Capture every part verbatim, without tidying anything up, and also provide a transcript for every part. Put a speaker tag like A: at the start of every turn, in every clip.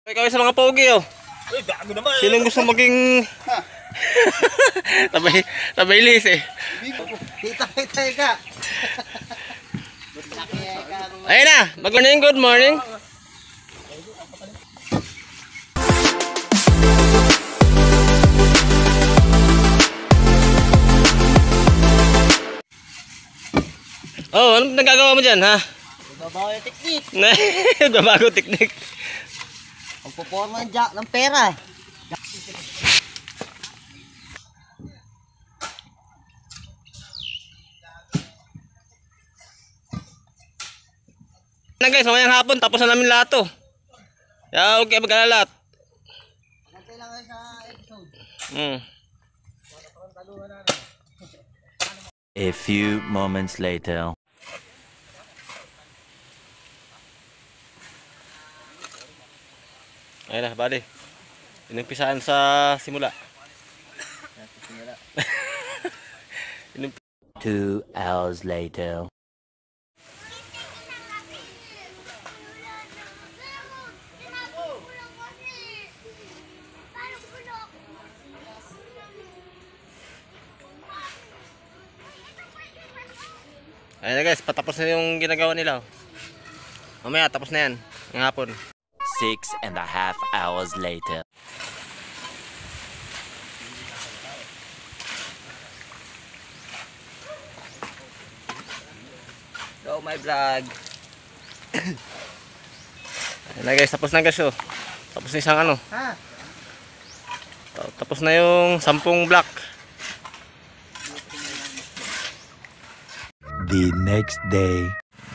A: Ikaw sa mga pogi oh.
B: Uy, bago naman.
A: Sinong gusto maging tabay, tabay lis eh.
C: Kita-kita ka.
A: Ayun na, good morning, good morning. Oh, anong nagagawa mo dyan, ha?
C: Babago yung teknik.
A: Babago teknik.
C: Pagpuporma ng jack ng pera.
A: Na guys, mamayang hapon, tapos na namin lahat to. Kaya huwag kayo mag-alala lahat.
C: Nantay lang kayo sa episode.
A: Hmm.
D: A few moments later.
A: Ayun na, bali. Inumpisaan sa simula.
D: Two hours later.
A: Ayun na guys, patapos na yung ginagawa nila. Mamaya, tapos na yan. Ng hapon.
D: Six and a half hours later.
A: Go my vlog. Ayun na guys, tapos na guys oh. Tapos na isang ano.
C: Ha?
A: Tapos na yung sampung block.
D: The next day.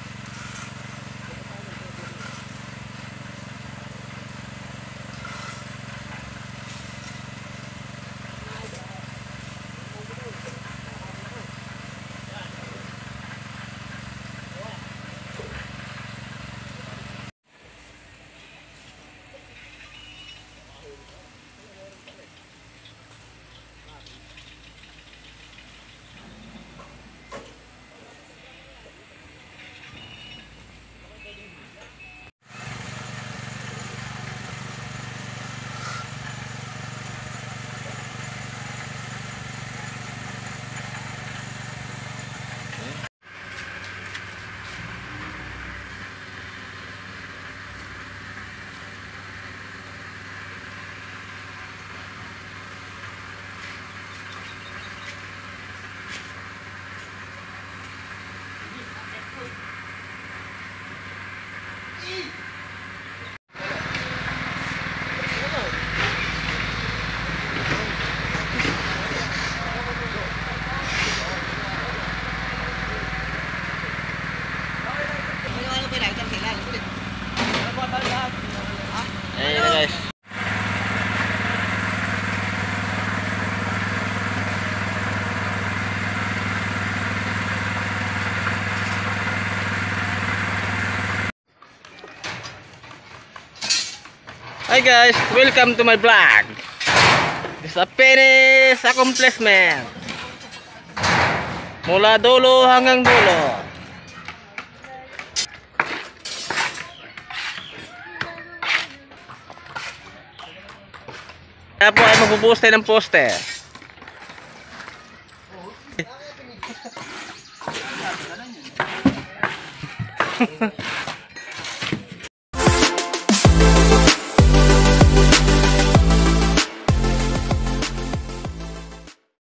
A: Ayun na guys. Hi guys, welcome to my vlog. This is a finish accomplishment. Mula dulo hanggang dulo. Kaya po ay magbubuhos tayo ng poste.